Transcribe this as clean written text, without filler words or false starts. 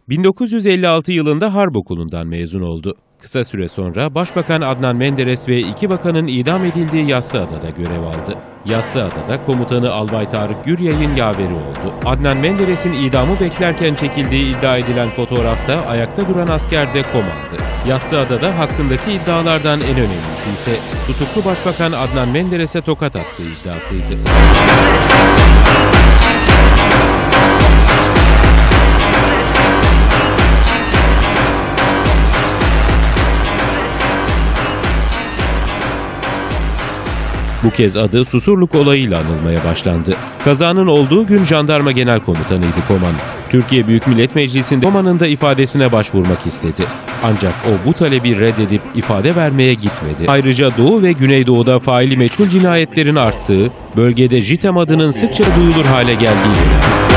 1956 yılında Harp Okulu'ndan mezun oldu. Kısa süre sonra Başbakan Adnan Menderes ve 2 bakanın idam edildiği Yassıada'da görev aldı. Yassıada'da komutanı Albay Tarık Güryay'ın yaveri oldu. Adnan Menderes'in idamı beklerken çekildiği iddia edilen fotoğrafta ayakta duran asker de Koman'dı. Yassıada'da hakkındaki iddialardan en önemlisi ise tutuklu Başbakan Adnan Menderes'e tokat attığı iddiasıydı. Bu kez adı Susurluk olayıyla anılmaya başlandı. Kazanın olduğu gün Jandarma Genel Komutanıydı Koman. Türkiye Büyük Millet Meclisi'nde Koman'ın da ifadesine başvurmak istedi. Ancak o bu talebi reddedip ifade vermeye gitmedi. Ayrıca Doğu ve Güneydoğu'da faili meçhul cinayetlerin arttığı, bölgede JITEM adının sıkça duyulur hale geldiği